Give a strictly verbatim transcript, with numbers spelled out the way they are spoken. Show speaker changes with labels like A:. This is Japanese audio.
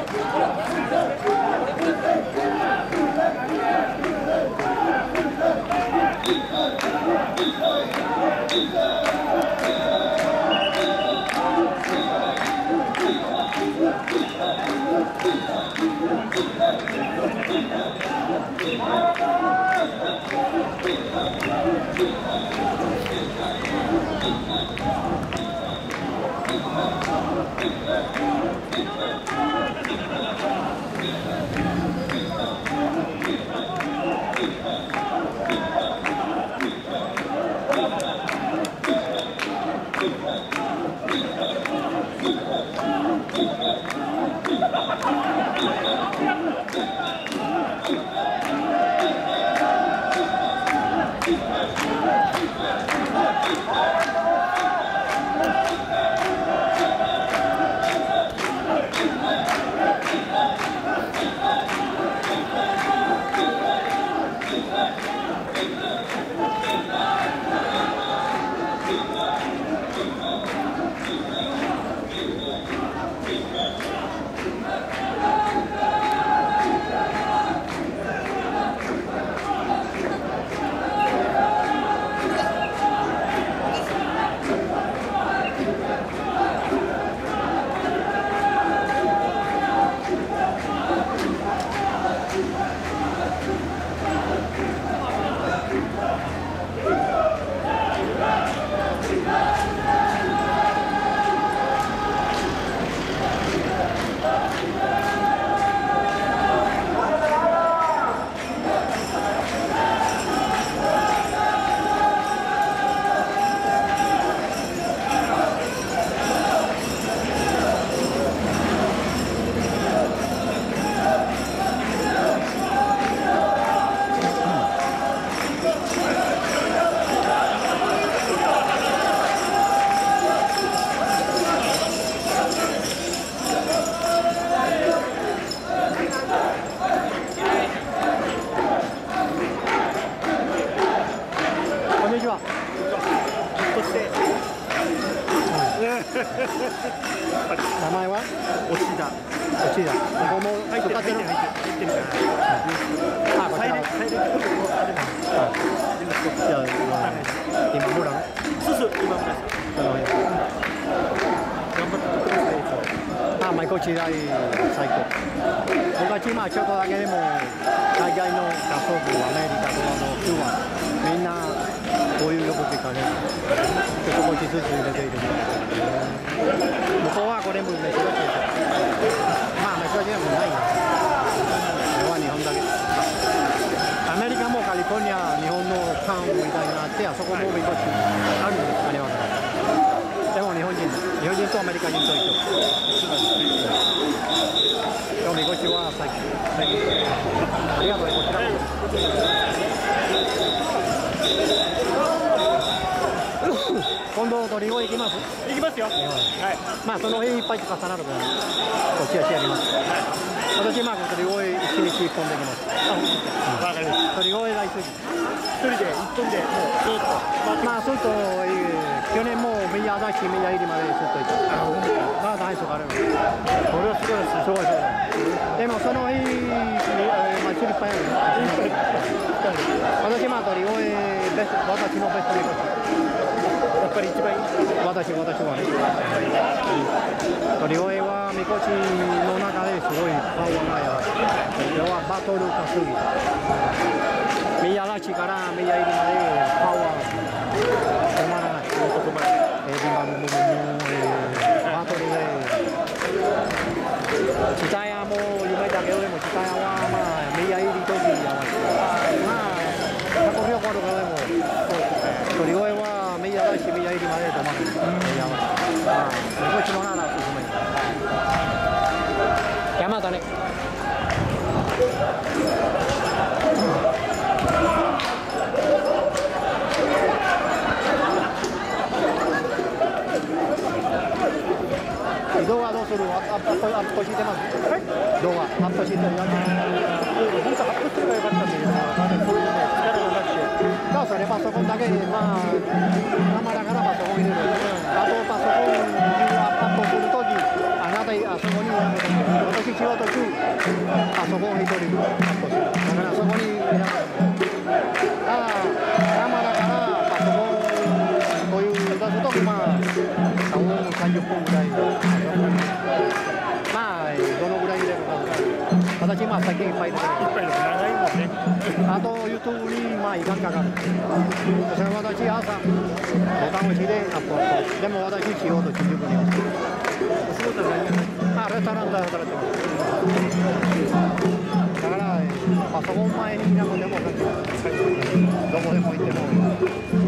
A: 名前は落ちだ落ちだここも入ってる入ってる入ってるからあこちらサイレントもあるのじゃあ今村のそうそう今村です頑張ってくださいあマイコチライ最高僕たち今ちょっとだけでも海外の合奏部アメリカとかのキューバみんなこういう横っていうかねちょっと少しずつ入れているみたいな向こうはこれも珍しいですまあ珍しいのもないなこれは日本だけアメリカもカリフォルニア日本のカンみたいになってあそこもみこしあるんですあれはでも日本人日本人とアメリカ人と一緒でもみこしは最近ありがとうこちらも今度鳥越行きます行きますよ、はい、まあその日いっぱい重なるからこっちはしやります、はい、私まあ鳥越いちにちいっぽんできますあ、わかりました鳥越が一人でいっぽんでもうずっとまあずっと去年もメイヤーだしメイヤー入りまでずっと行ってまあ大丈夫あるこれはすごいですすごいでもその日まあちょっといっぱいある私まあ鳥越ベスト私のベストでやっぱり一番いい私私はね鳥越はみこしの中ですごいパワーがやこれはバトルかすぎメイヤーラッチからメイヤー入りまでパワー止まらないエビマルムムバトルでチタヤも夢だけどでもチタヤはまあメイヤー入り時やばいまあひゃくひゃくあるからでも鳥越はメイヤーラッチメイヤー入りまで止まるやばいまあみこしのならおすすめ山だね動画どうするアップアップしてます。はい。動画アップしてる。本当アップすればよかったんだけど、まだそういうね力がなくて。だからそれパソコンだけでまあ生だからパソコン入れる。あとパソコンにアップするとき、あなた私あそこにいなくても私仕事中パソコン一人確保するだからそこにいなくてもああ生だからパソコンこういう出すとまあさんじゅっぷんぐらいまあどのぐらい入れるか私まあ先にいっぱい入れてるいっぱいで長いもんねあと YouTube にまあ時間かかるそれ私朝ボタン押しでアップアップでも私仕事新宿にお仕事は何あレストランで働いてますだからパソコン前にいなくてもどこでも行っても